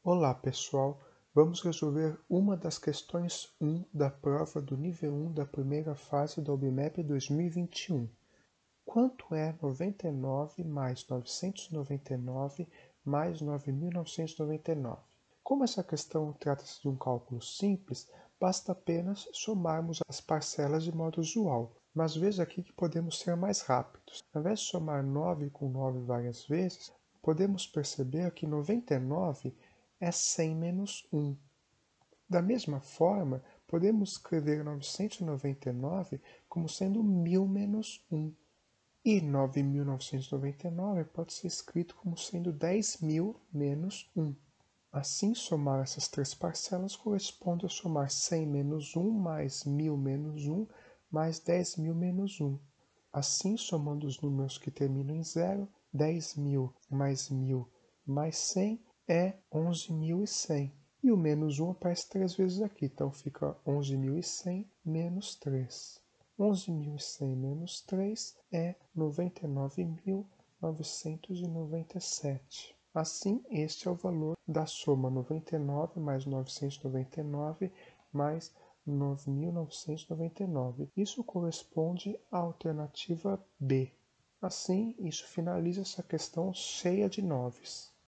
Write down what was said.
Olá pessoal, vamos resolver uma das questões 1 da prova do nível 1 da primeira fase da UBMAP 2021. Quanto é 99 mais 999 mais 9.999? Como essa questão trata-se de um cálculo simples, basta apenas somarmos as parcelas de modo usual. Mas veja aqui que podemos ser mais rápidos. Ao invés de somar 9 com 9 várias vezes, podemos perceber que 99 é 100 menos 1. Da mesma forma, podemos escrever 999 como sendo 1000 menos 1. E 9.999 pode ser escrito como sendo 10.000 menos 1. Assim, somar essas três parcelas corresponde a somar 100 menos 1 mais 1000 menos 1 mais 10.000 menos 1. Assim, somando os números que terminam em 0, 10.000 mais 1000 mais 100 é 11.100. E o menos 1 aparece 3 vezes aqui, então fica 11.100 menos 3. 11.100 menos 3 é 99.997. Assim, este é o valor da soma 99 mais 999 mais 9.999. Isso corresponde à alternativa B. Assim, isso finaliza essa questão cheia de noves.